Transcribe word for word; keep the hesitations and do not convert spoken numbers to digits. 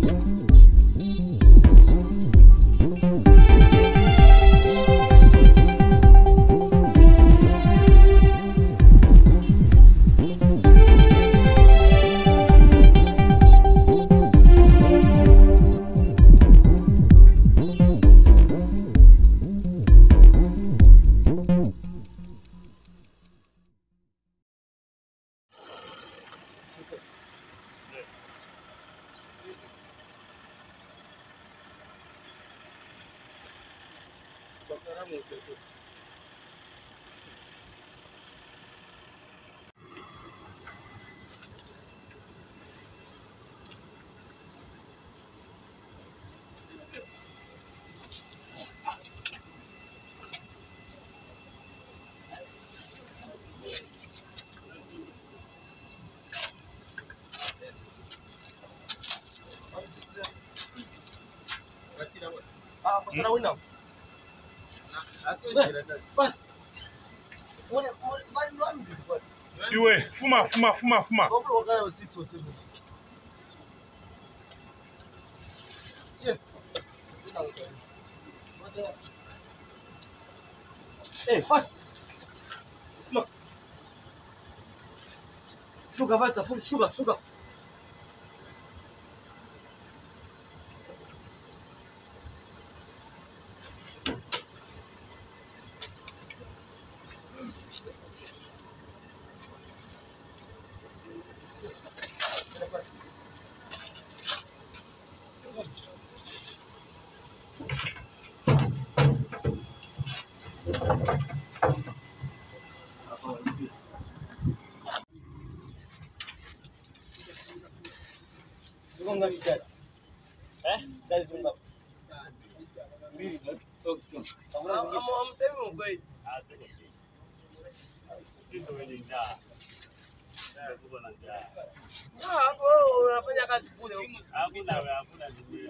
Ah, pasara winam. First. When when when what? Iwe, fuma, fuma, fuma, fuma. Couple of guys six or seven. Yeah. Hey, fast. Look. Sugar faster, full sugar, sugar. Eh? Guys, we love. I'm I'm saying okay. Ah, bro, unafanya kazi kule. Hakuna hakuna nini.